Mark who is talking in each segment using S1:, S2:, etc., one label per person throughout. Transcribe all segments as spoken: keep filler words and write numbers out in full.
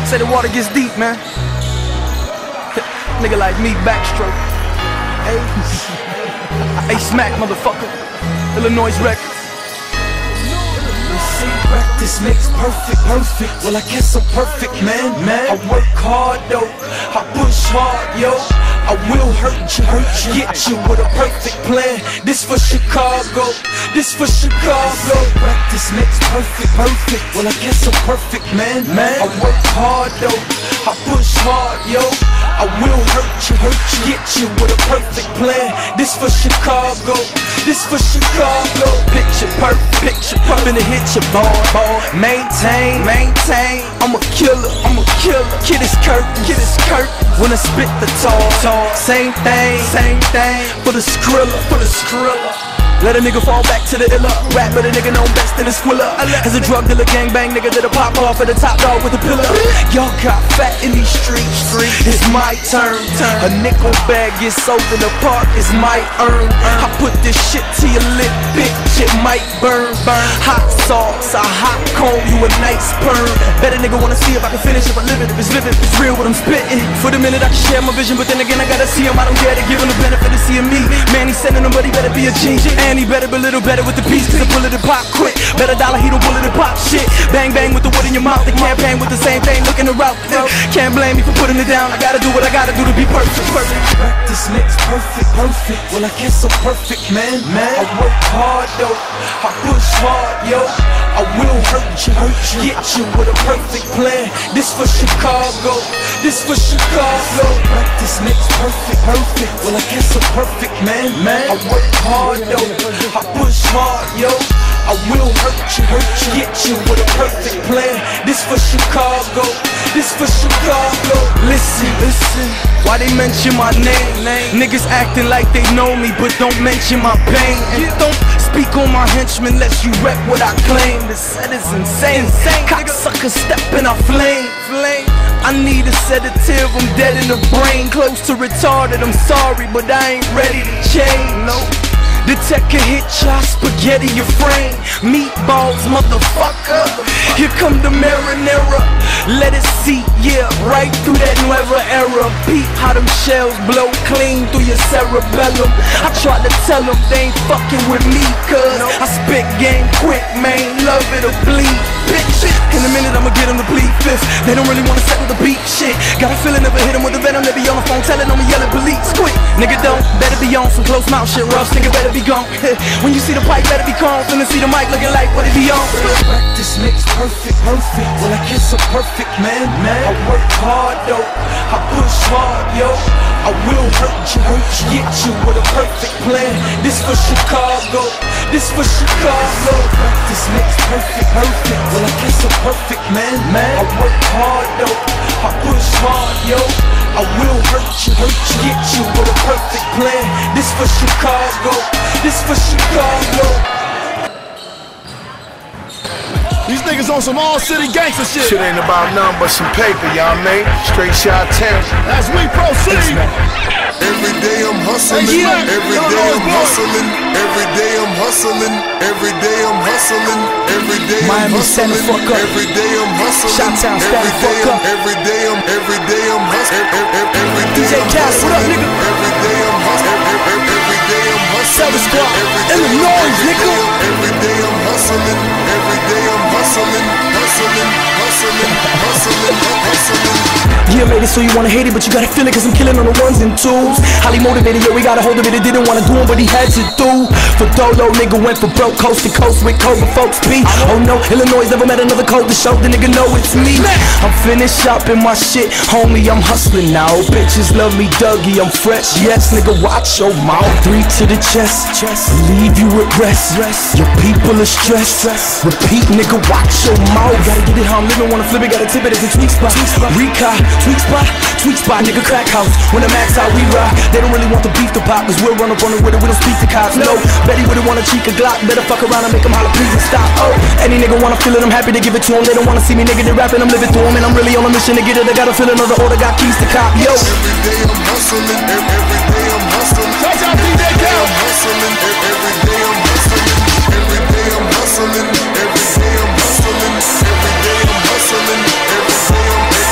S1: Say the water gets deep, man. Nigga like me, backstroke. Hey, hey, smack, motherfucker. Illinois Records.
S2: Practice makes perfect, perfect. Well, I guess I'm perfect, man, man. I work hard, though. I push hard, yo. I will hurt you, hurt you. Get you with a perfect plan. This for Chicago. This for Chicago. Practice makes perfect, perfect. Well, I guess I'm perfect, man, man. I work hard, though. I push hard, yo. I will hurt you, hurt you. Get you with a perfect plan. This for Chicago. This for Chicago.
S1: Picture perfect, picture perfect. Finna hit your ball, ball. Maintain, maintain. I'm a killer, I'm a killer. Kid is Kurt, kid is Kurt. When I spit the tall, tall. Same thing, same thing. For the Skrilla, for the Skrilla. Let a nigga fall back to the illa. Rap, but a nigga known best in the squilla. As a drug dealer, gangbang nigga that'll pop off at the top dog with a pillar. Y'all got fat in these streets. It's my turn. A nickel bag gets sold in the park. It's my earn. I put this shit to your lip, bitch. It might burn. Hot sauce, a hot comb, you a nice perm. Bet a nigga wanna see if I can finish, if I live it, if it's vivid, if it's real what I'm spitting. For the minute I can share my vision, but then again I gotta see him. I don't dare to give him the benefit of seeing me. Man, he's sending him, but he better be a G. And he better be a little better with the piece, cause I pull it and pop quick. Bet a dollar he don't pull it and pop shit. Bang bang with the wood in your mouth. The campaign with the same thing, looking around. Can't blame me for putting it down. I gotta do what I gotta do to be perfect, perfect.
S2: Practice makes perfect, perfect. Well, I guess I'm perfect, man, man. I work hard, though. I push hard, yo. I will hurt you, hurt you. Get you with a perfect plan. This for Chicago. This for Chicago. Practice makes perfect, perfect. Well, I guess I'm perfect, man, man. I work hard, though. I push hard, yo. I will hurt you, hurt you. Get you with a perfect plan. This for Chicago. This for Chicago.
S1: Listen, listen. Why they mention my name? Niggas acting like they know me, but don't mention my pain. And don't speak on my henchmen unless you rep what I claim. The set is insane. Cocksucker stepping off flame. I need a sedative, I'm dead in the brain. Close to retarded, I'm sorry, but I ain't ready to change. No. The tech can hit your spaghetti, your frame. Meatballs, motherfucker. Here come the marinara. Let it see, yeah, right through that nueva era. Peep how them shells blow clean through your cerebellum. I tried to tell them they ain't fucking with me, cuz I spit game quick, man. Love it or bleed, bitch. In a minute I'ma get them to plead fifth. They don't really wanna settle the beat shit. Got a feeling if I hit them with the venom, they be on the phone telling them to yell at police. Quick, nigga don't, better be on some close mouth shit. Rough, nigga better be gone. When you see the pipe, better be calm. Finna see the mic looking like what it be on.
S2: Practice makes perfect, perfect. Well, I guess I'm perfect, man, man. I work hard, though. I push hard, yo. I will hurt you, hurt you. Get you with a perfect plan. This for Chicago. This for Chicago. Practice makes perfect, perfect. Well, I guess I'm perfect, man, man. I work hard, though. I push hard, yo. I will hurt you, hurt you. Get you with a perfect plan. This for Chicago. This for Chicago.
S3: These niggas on some all-city gangster shit.
S4: Shit ain't about nothing but some paper, y'all man. Straight shot town.
S3: As we proceed.
S5: Every day I'm hustling.
S3: Hey, yeah.
S5: Every day I'm hustling. Every day I'm hustling. Every day I'm hustling. Every day I'm hustling. Every day I'm hustling.
S1: Shot-town, stand
S5: Every
S1: the fuck
S5: day I'm.
S1: up.
S5: Every day I'm. Every day I'm hustling. Every
S1: D J
S5: day I'm
S1: Cass, what up,
S5: hustling.
S1: nigga?
S5: Every day I'm hustling. Every day I'm hustling.
S1: Seven Squad,
S5: Every day I'm-
S1: Illinois, nigga.
S5: Every day I'm hustling. Every day I'm hustling. Hustling. Hustling. Hustling. Hustling.
S1: Yeah, made it so you wanna hate it, but you gotta feel it, cause I'm killing on the ones and twos. Highly motivated, yo, we got a hold of it. It didn't wanna do him, but he had to do. For Dolo, nigga went for broke, coast to coast with Cobra folks P. Oh no, Illinois never met another code to show the nigga know it's me. I'm finished shopping my shit, homie, I'm hustling now. Bitches love me, Dougie, I'm fresh. Yes, nigga, watch your mouth. Three to the chest, leave you at rest. Your people are stressed. Repeat, nigga, watch your mouth. Gotta get it how I'm living, wanna flip it, gotta tip it, it's a tweak spot. Recon, tweak spot, tweak spot, nigga, crack house. When the max out, we rock. They don't really want the beef to pop, cause we'll run up on it with it, we don't speak to cops. No, Betty wouldn't wanna cheek a Glock. Better fuck around and make them holler, please and stop. Oh, any nigga wanna feel it, I'm happy to give it to them. They don't wanna see me nigga, they rapping, I'm living through them. And I'm really on a mission to get it. I gotta feel another order, got keys to cop. Yo,
S5: Every day I'm hustling. Every day I'm hustling.
S3: Shout out D J Cass.
S5: I'm hustling. Every day I'm hustling. Every day I'm hustling. Every day I'm hustling. Every day I'm hustling. Every day I'm.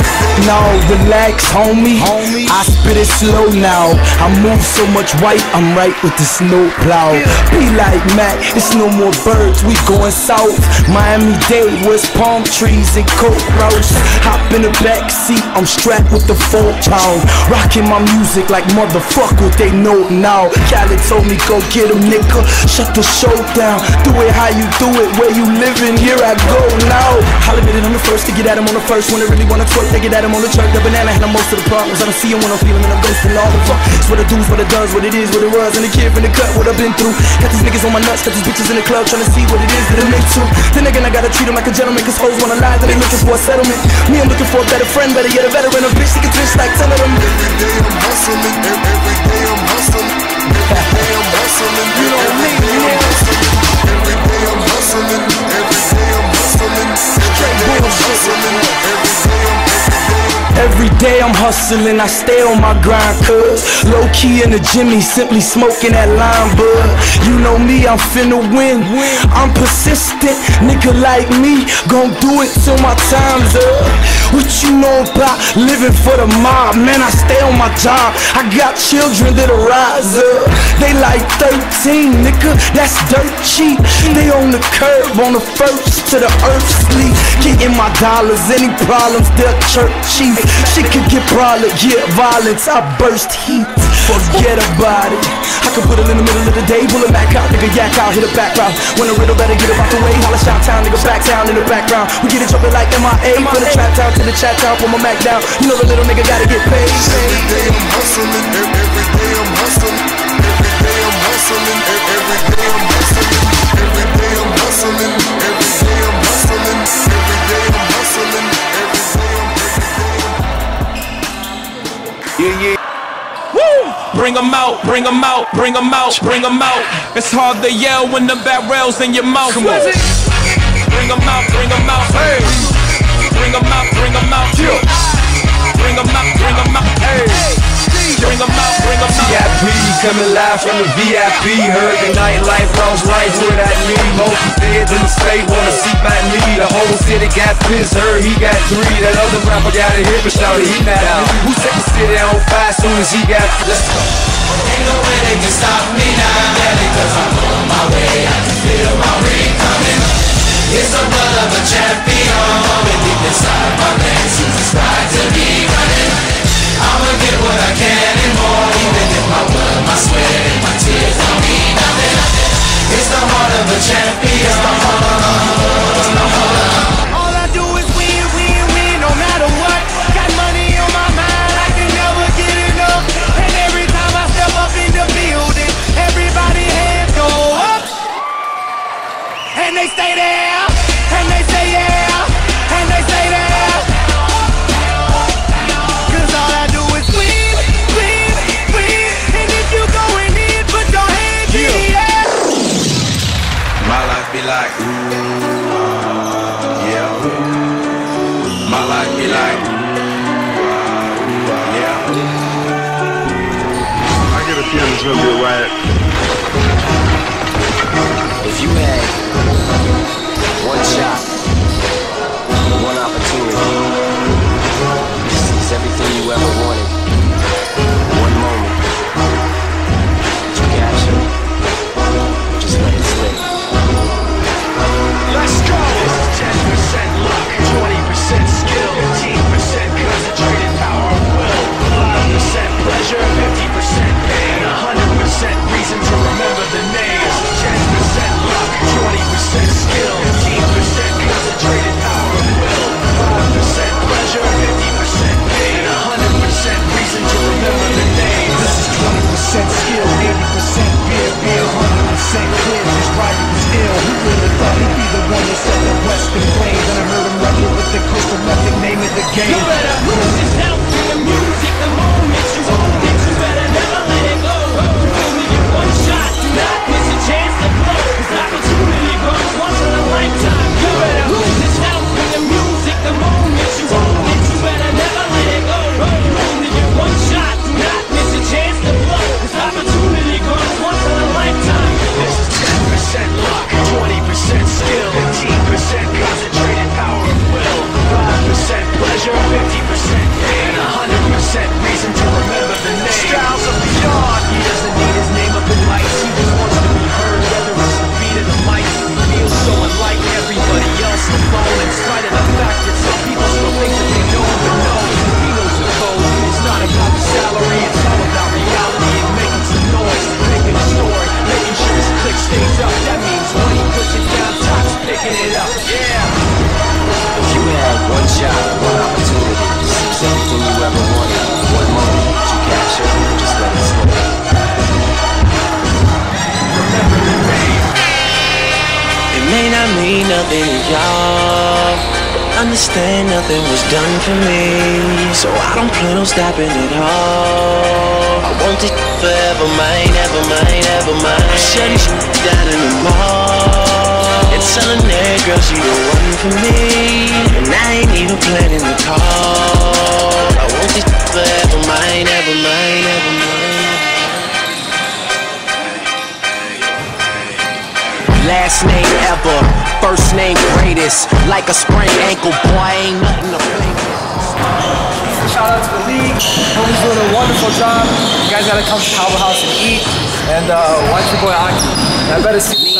S1: no, relax, homie. homie. I spit it slow now. I move so much white, I'm right with the snow plow. Be like Mac, it's no more birds, we going south. Miami-Dade, West palm trees and coke routes. Hop in the back seat, I'm strapped with the four pound. Rocking my music like motherfucker, they know now. Khaled told me go get him, nigga. Shut the show down. Do it how you do it, where you living, here I go now. Holla bit it, I'm the first to get at him on the first. When they really wanna twerk, they get at him on the church. The banana had most of the problems. I don't see him when I'm feeling and I'm ghosting all the fuck. It's what it do's, what it does, what it is, what it was. And the kid from the cut, what I've been through. Got these niggas on my nuts, got these bitches in the club trying to see what it is that I'm into. Then again, I gotta treat him like a gentleman, cause hoes wanna lie, then they looking for a settlement. Me, I'm looking for a better friend, better yet a veteran. A bitch that can twist like ten of them.
S5: Every day I'm hustling, every day I'm hustling. Every day I'm hustling,
S1: you know me, man.
S5: Every day I'm hustling, every day I'm hustling. Every day I'm hustling, every day I'm
S1: Every day I'm hustling, I stay on my grind, cuz low key in the Jimmy, simply smoking that lime bud. You know me, I'm finna win. I'm persistent, nigga like me, gon' do it till my time's up. What you know about living for the mob? Man, I stay on my job. I got children that'll rise up. They like thirteen, nigga, that's dirt cheap. They on the curb, on the first to the earth sleep. Getting my dollars, any problems, they're church chief. Shit could get brawler, yeah, violence, I burst heat. Forget about it. I could put it in the middle of the day, pull it back out, nigga, yak out, hit a back route. When a riddle better get up out the way, holla shout town, nigga, back down in the background. We get it jumping like M I A, from the trap town to the chat town, put my Mac down. You know the little nigga gotta get paid.
S5: Every day I'm hustling, every day I'm hustling. Every day I'm hustling, every day I'm hustling. Every day I'm hustling, every day I'm hustling. Every day I'm hustling, every day I'm
S2: Yeah, yeah. Woo! Bring 'em out, bring 'em out, bring 'em out, bring 'em out. It's hard to yell when the barrel's in your mouth. Come on. Bring 'em out, bring 'em out. Hey. Bring 'em out, bring 'em out. Yeah. Bring 'em out, bring 'em out. Hey. Bring 'em out, bring 'em out.
S6: V I P coming live from the V I P. Heard the nightlife, lost life without me. Most feds in the state wanna see by me. The whole city got pissed, heard he got three. That other rapper got a hit, but shouted he not out. Who set the city on fire soon as he got? Let's go.
S7: Ain't no way they can stop me now, yeah, because I'm on my way. I can feel my ring coming. It's the blood of a champion, and deep inside my veins, since it's right to be running. I'ma get what I can and more, even if my blood, my sweat, and my tears don't mean nothing. It's the heart of a champion. It's the heart of a, it's the heart of.
S2: All I do is win, win, win, no matter what. Got money on my mind, I can never get enough. And every time I step up in the building, everybody hands go up. And they stay there, and they say yeah, and they stay there. Cause all I do is win, win, win. And if you going in, put your hands in the air.
S6: My life be like, ooh, yeah. My life be like, ooh, yeah.
S3: I get a feeling it's gonna be a riot.
S8: If you had one shot, one opportunity to seize everything you ever wanted, one moment, did you capture it? Just let it slip.
S2: Let's go! This is ten percent luck, twenty percent skill, fifteen percent concentrated power of will, five percent pleasure, fifty percent pain, one hundred percent reason to remember the names. ten percent luck, twenty percent skill, fifteen percent concentrated power of will, five percent pleasure, fifty percent pain, one hundred percent reason to remember the names. This is twenty percent skill, eighty percent fear, beer, one hundred percent clear. This rider was ill. Who would have thought he'd be the one that set the Western flames? And I heard him record with the crystal method, name of the game. You better lose yourself to the music the moment you own it. You better never let it go. You only get one shot, do not miss a chance to blow. This opportunity comes once in a lifetime. You better lose yourself to the music the moment you own it. You better never let it go. You only get one shot, do not miss a chance to blow. This opportunity comes once in a lifetime. This is ten percent luck, twenty percent skill, fifteen percent concentrated power of will, five percent pleasure,
S9: nothing to y'all. Understand nothing was done for me, so I don't plan on stopping at all. I want this forever mine, ever mine, ever mine. Shut this down in the mall and telling that girl she the one for me, and I ain't even planning to call. I want this forever mine, ever mine, ever mine.
S10: Last name ever, first name greatest. Like a sprained ankle, boy, ain't nothing to play with.
S11: Shout out to the league. Homie's doing a wonderful job. You guys gotta come to Calvo House and eat. And uh, watch your boy Aki. I better see you.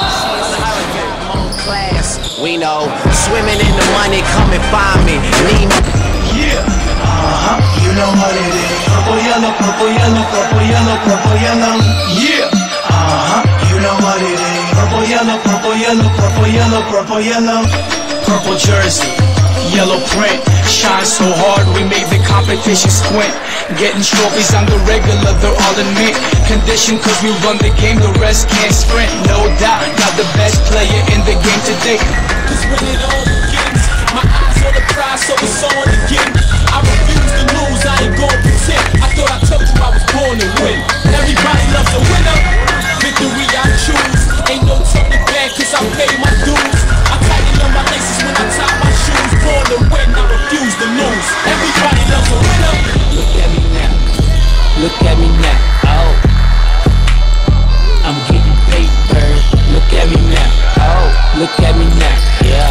S10: Class, we know. Swimming in the money, come and find me. Nemo.
S2: Yeah, uh-huh, you know what it is. Purple, yellow, purple, yellow, purple, yellow, purple, yellow. Yeah, uh-huh, you know what it is. Purple, yellow, purple, yellow, purple, yellow, purple, yellow. Purple jersey, yellow print. Shine so hard, we made the competition squint. Getting trophies on the regular, they're all in mint condition, cause we run the game, the rest can't sprint. No doubt, not the best player in the game today. Cause when it all begins, my eyes on the prize, so it's on again. I refuse to lose, I ain't gon' pretend. I thought I told you I was born to win. Everybody loves a winner. Victory I choose. Ain't no turning back, cause I pay my dues. I tighten up my laces when I tie my shoes. Born to win, I refuse to lose. Everybody loves a winner.
S12: Look at me now. Look at me now. Oh, I'm getting paper. Look at me now. Oh, look at me now. Yeah.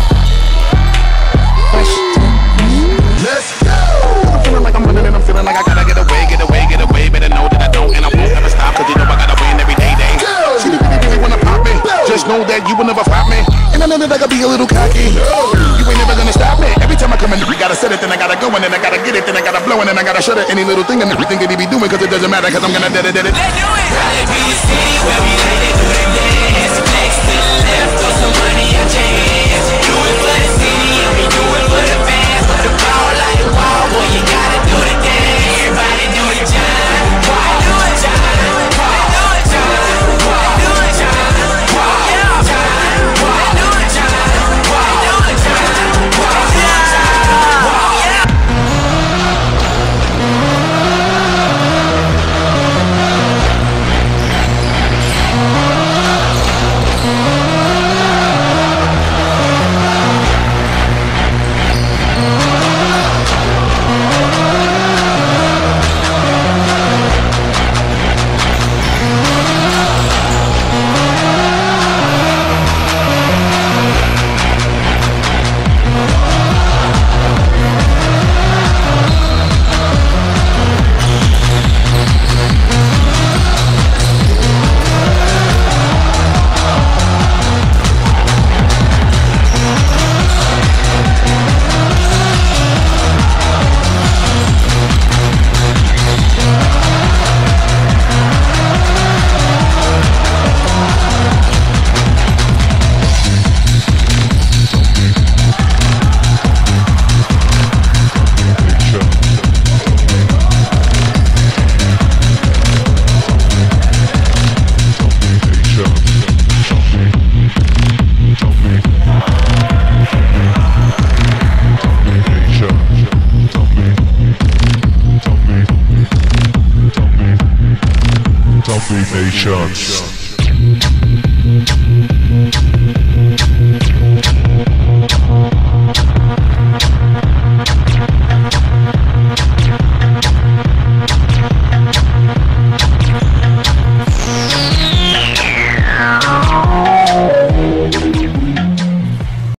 S3: Let's go. I'm feeling like I'm running and I'm feeling like I gotta get away, get away, get away. Better know that I don't and I won't ever stop, cause you know I gotta win every day, day. She really, really wanna pop me. Just know that you will never flop me. And I know that I gotta be a little cocky. You ain't never gonna stop me. Every time I come in, we gotta set it, then I gotta go, and then I gotta get it, then I gotta blow, and then I gotta shut it. Any little thing and everything that he be doing, cause it doesn't matter, cause I'm gonna dead it, dead it.
S7: Let's do it. Raleigh be the city where we let it do the dance. Flex to the left, throw some money at your hands. Do it for the city, and we do it for the fans. For the power like the wall, boy, you gotta do the dance. Everybody do the John. Why do it, John? Why do it, John? Why do it, John? Why do it, John? Why do it, John? Why do it, John? Why do it, John?
S5: Nations.